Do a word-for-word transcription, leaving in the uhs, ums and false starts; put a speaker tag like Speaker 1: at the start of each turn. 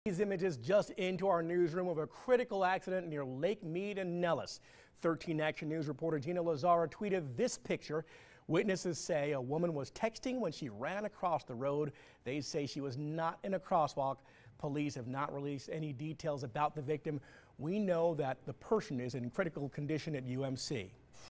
Speaker 1: These images just into our newsroom of a critical accident near Lake Mead and Nellis. thirteen Action News reporter Gina Lazara tweeted this picture. Witnesses say a woman was texting when she ran across the road. They say she was not in a crosswalk. Police have not released any details about the victim. We know that the person is in critical condition at U M C.